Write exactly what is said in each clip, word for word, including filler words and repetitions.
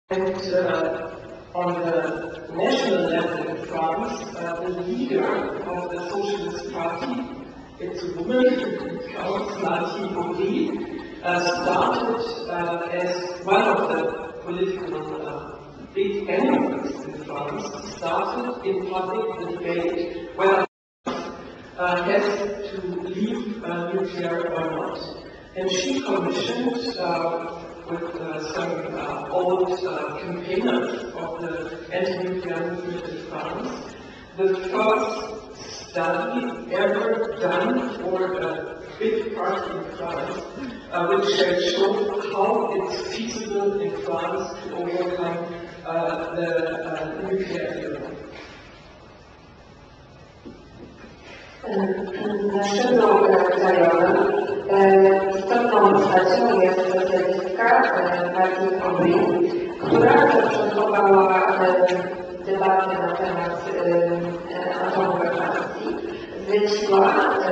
And uh, on the national level in France, uh, the leader of the Socialist Party, it's a woman who counts, Martine Aubry, uh, started uh, as one of the political uh, big enemies in France, started in public the debate whether uh, has to leave uh, nuclear or not. And she commissioned uh, with uh, some uh, old uh, campaigners of the anti-nuclear movement in France, the first study ever done for a big party in France, uh, which uh, showed how it's feasible in France to overcome uh, the uh, nuclear era. Następną krajową istotną postacią jest socjalistka Martine Aubry, która zapoczątkowała debatę na temat atomu we Francji, zleciła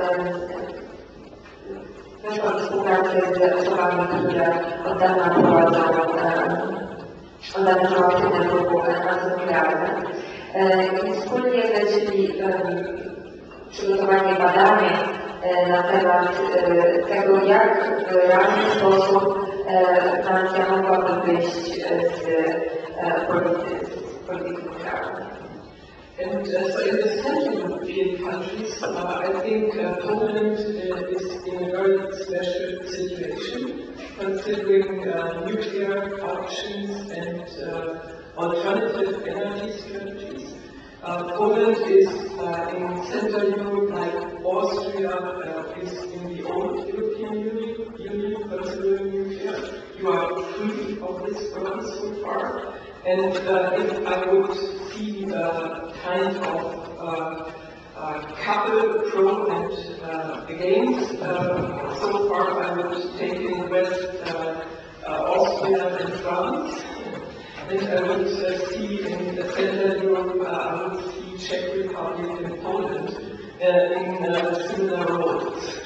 weszła w współpracę z osobami, które od dawna prowadzą od dawna są aktywne w ruchu antynuklearnym i wspólnie zlecili przygotowanie badania na temat tego, jak w realny sposób Francja mogłaby wyjść z polityki nuklearnej. And uh, so in the Central European countries, uh, I think uh, Poland uh, is in a very special situation, considering uh, nuclear options and uh, alternative energy strategies. Uh, Poland is uh, in Central Europe, like Austria uh, is in the old European Union, Union considering nuclear. You are free of this burden so far. And uh, if I would see a kind of uh, uh, couple pro and uh, against, uh, so far I would take in West uh, uh, Austria and France. And I would uh, see in the Central Europe, uh, I would see Czech Republic and Poland uh, in uh, similar roles.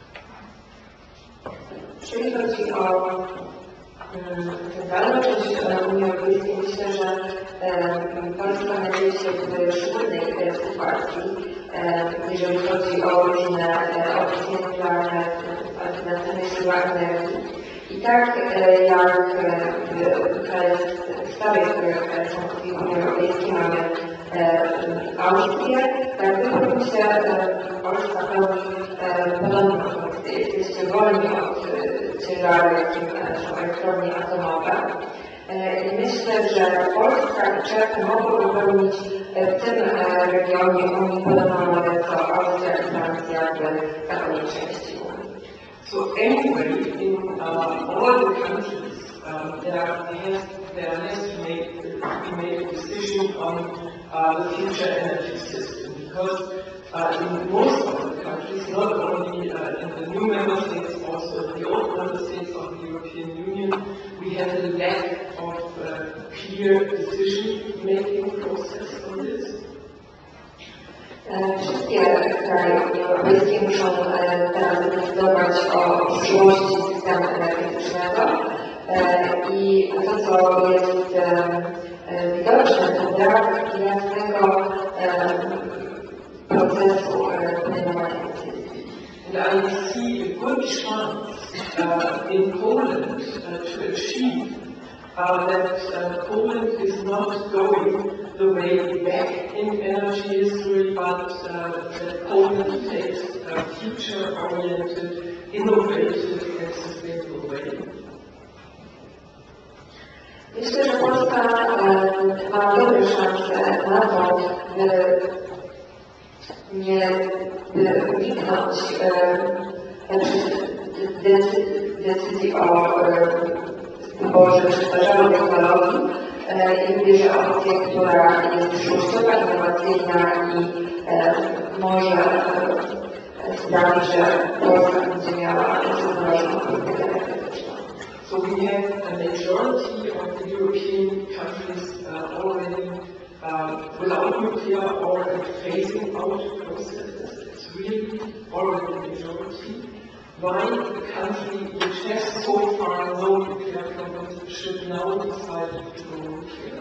Jeżeli chodzi o centralną część Unii Europejskiej, myślę, że Polska znajduje się w szczególnej sytuacji, jeżeli chodzi o różne opcje nuklearne, alternatywne źródła energii. I tak jak w krajach starych członkowskich Unii Europejskiej mamy Austrię, tak wydaje mi się, Polska pełni podobną funkcję. Jesteście wolni od ciężaru, jakim są elektrownie atomowe. I myślę, że Polska i Czechy mogą wypełnić w tym regionie Unii podobną rolę co Austria i Francja w zachodniej części Unii. So anyway, in uh, all the countries, uh, there has there has to make to be made a decision on uh, the future energy system, because uh, in most of the countries, not only uh, in the new member states, also in the old member states of the European Union, we have a lack of uh, clear decision-making process on this. Wszystkie kraje Unii Europejskiej muszą teraz zdecydować o przyszłości systemu energetycznego i to, co jest widoczne, to brak jasnego procesu podejmowania decyzji. And I see a good chance uh, in Poland uh, to achieve uh, that uh, Poland is not going the way back in energy history, but uh, that Poland takes a future-oriented, innovative and sustainable way. Myślę, że Polska ma dobre szanse na to, by nie by uniknąć decyzji o wyborze przetwarzania technologii i wybierze opcję, która jest przyszłościowa, innowacyjna i może sprawić, że Polska będzie miała zrównoważoną politykę energetyczną. So we have a majority of the European countries uh, already uh, without nuclear or phasing out processes. It's really already a majority. why the country which has so far no nuclear problems should now decide to go nuclear.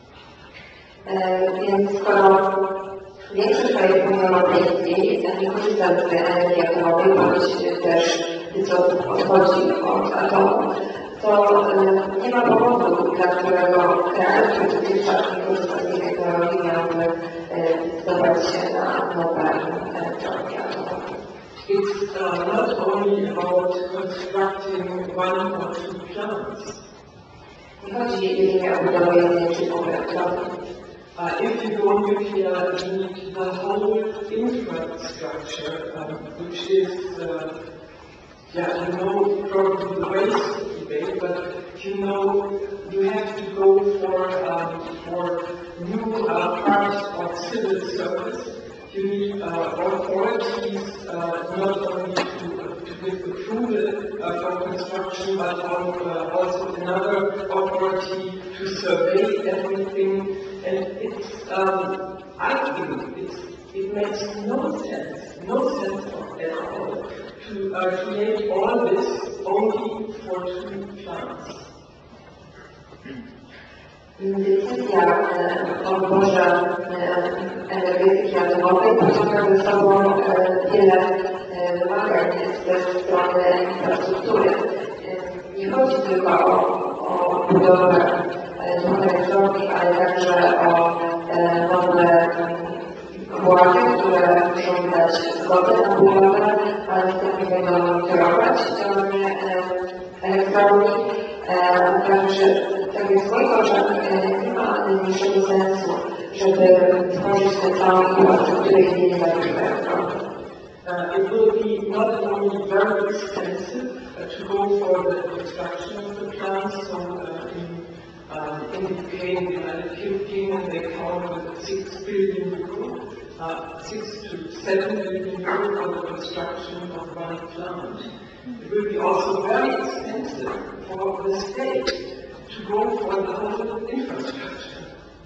E, więc skoro większość krajów Unii Europejskiej nie korzysta z energii atomowej, bądź też wycofów odchodzi od atomu, to e, nie ma powodu, dla którego kraj, który dotychczas nie korzysta z tej technologii, miałby e, zdawać się na nowe elektrownie atomowe. It's uh, not only about constructing one or two plants. Nie chodzi jedynie o budowę jednej czy dwóch elektrowni. Uh, if you go nuclear, you need the whole infrastructure, um, which is, uh, yeah, you know, probably the waste debate, but you know, you have to go for, um, for new uh, parts of civil service. You need uh, authorities uh, not only to, to give approval uh, for construction, but on, uh, also another authority to survey everything. And it's, um, I think it's, it makes no sense, no sense at all to uh, create all this only for two plants. Decyzja o odborze energetyki atomowej pociąga ze sobą wiele wymagań ze strony infrastruktury. Nie chodzi tylko o, o budowę dwóch elektrowni, ale także o nowe władze, które muszą dać zgodę na budowę, a następnie będą monitorować działanie elektrowni. Także tak jak w moich oczach nie ma najmniejszego sensu, żeby tworzyć tę całą infrastrukturę i nie zabić elektrowni. Uh, it will be not only very expensive uh, to go for the construction of the plant, so uh, in, um, in the U K, in the United Kingdom, they count with six billion euro, uh, six to seven billion euro for the construction of one plant. It will be also very expensive for the state to go for the whole infrastructure.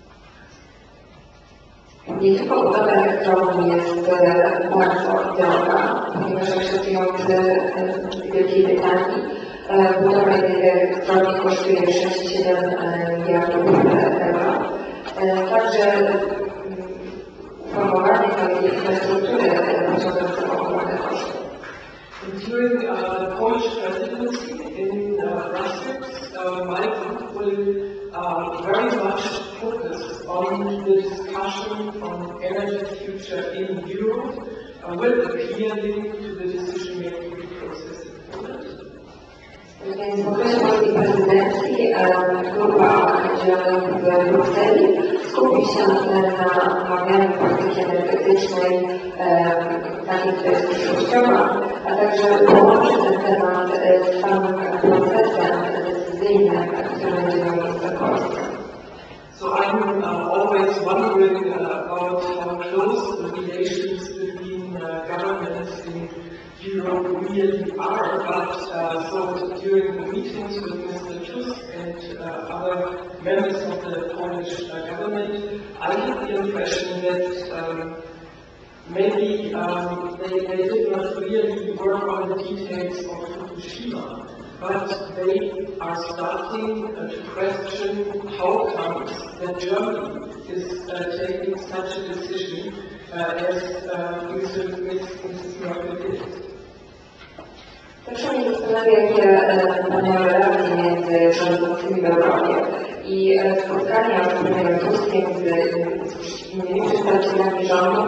Nie tylko budowa elektrowni jest bardzo droga, ponieważ jak szacujący Wielkiej Brytanii budowa jednej elektrowni kosztuje sześć do siedmiu miliardów euro. Także uformowanie całej infrastruktury pociąga za sobą ogromne koszty. During uh, the Polish presidency in uh, Brussels, uh, my group will uh, very much focus on the discussion on energy future in Europe uh, with a clear link to the decision-making process in Poland. Więc w okresie polskiej prezydencji grupa działająca w Brukseli skupi się na omawianiu polityki energetycznej takiej, która jest przyszłościowa, a także połączy ten temat z samym procesem decyzyjnym, który będzie miał miejsce w Polsce. So I'm uh, always wondering uh, about how close the relations between uh, governments in Europe really are, but uh, so during the meetings with Mister Tusk and uh, other members of the Polish uh, government, I had the impression that um, maybe um, they, they did not really work on the details of Fukushima, but they are starting uh, to question how comes that Germany is uh, taking such a decision uh, as uh, Missus Merkel did. Proszę mnie zastanawia, jakie będą relacje między rządzącymi w Europie i spotkania z premierem Tuskiem, z innymi przedstawicielami rządu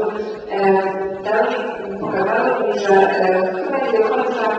pokazały mi, że chyba nie do końca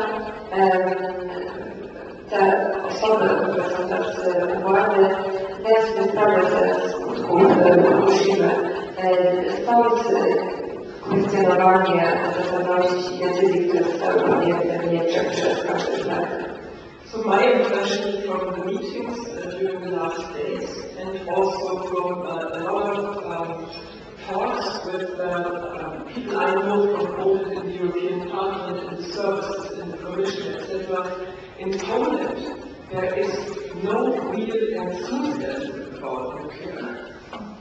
te osoby, które są teraz u władzy, zdają sobie sprawę ze skutków Fukushimy. Stąd kwestionowanie zasadności decyzji, które zostały podjęte w Niemczech przez kanclerz. So my impression from the meetings uh, during the last days, and also from uh, a lot of um, talks with uh, um, people I know from both in the European Parliament and services in the Commission, et cetera, in Poland there is no real enthusiasm about nuclear.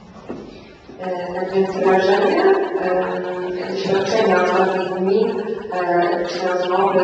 Tak więc wrażenie, doświadczenia ostatnich dni czy rozmowy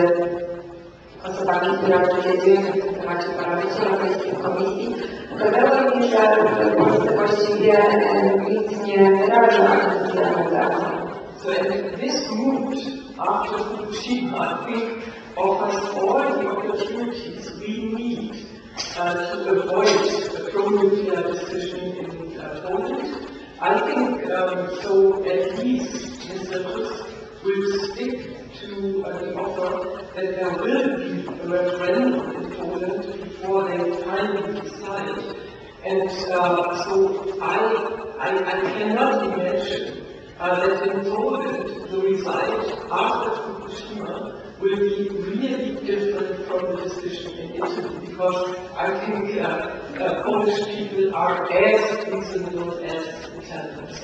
z osobami, które specjalizują się w tym temacie w Parlamencie Europejskim, w Komisji, pokazało mi, że w Polsce właściwie nic nie wyraża decentralizacji. So this mood after Fukushima, I think, offers all the opportunities we need uh, to avoid a pro-nuclear decision in uh, Poland. I think um, so at least Mister Tusk will stick to uh, the offer that there will be a referendum in Poland before they finally decide. And uh, so I, I, I cannot imagine uh, that in Poland the result after Fukushima will be really different from the decision in Italy, because I think uh, uh, Polish people are as reasonable as Italians.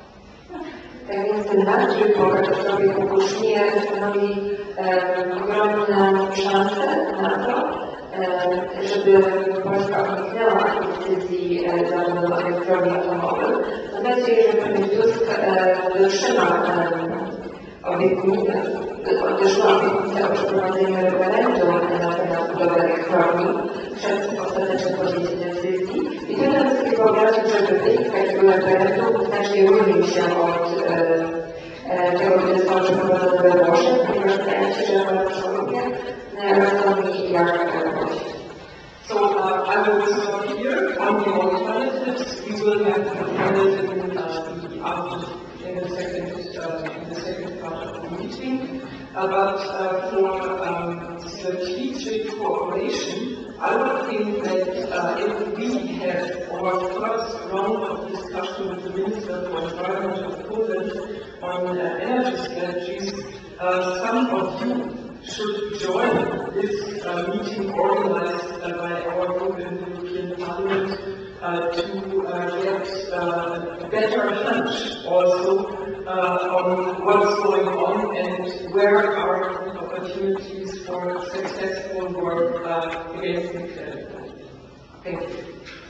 Tak więc ten nastrój po katastrofie Fukushimie stanowi um, ogromne szanse na to, um, żeby Polska uniknęła decyzji zarządu elektrowni atomowych. Mam nadzieję, że premier Tusk um, dotrzyma um, obietnicy, doszła obietnica o przeprowadzeniu referendum na temat budowy elektrowni przed ostatecznym podjęciem decyzji. I to nam sobie wyobrazić, że wynik takiego referendum znacznie różnił się od e, tego, który został przeprowadzony we Włoszech, ponieważ wydaje się, że Polskie rozumie jak Włosi. So uh, I will stop here on the alternatives. We will have the referendum uh, after in the second uh, in the second part of the meeting. Uh, but uh, for um, strategic cooperation, I would think that uh, if we have our first round of discussion with the Minister for Environment of Poland on uh, energy strategies, uh, some of you should join this uh, meeting organized uh, by our group in the European Parliament uh, to uh, get uh, a better hunch also uh, on what's going on and where are the opportunities for successful work uh, against nuclear. Thank you.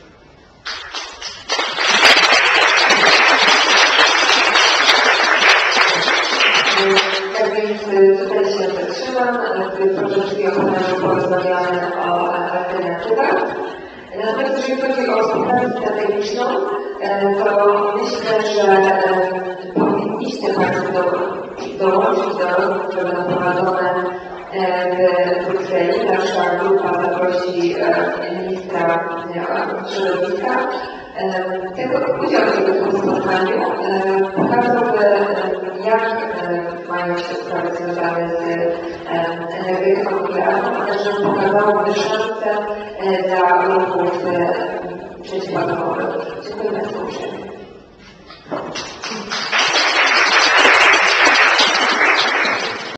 Tak więc tutaj się zatrzymam, troszeczkę porozmawiamy o alternatywach. Natomiast jeżeli chodzi o współpracę strategiczną, to myślę, że powinniście Państwo dołączyć do rozmów, które będą prowadzone w Brukseli. Nasza grupa zaprosi ministra środowiska. Tego udział w tym spotkaniu pokazałby, jak mają się sprawy związane z energetyką nuklearną, a także pokazałoby szansę dla ruchów przeciwatomowych. Dziękuję.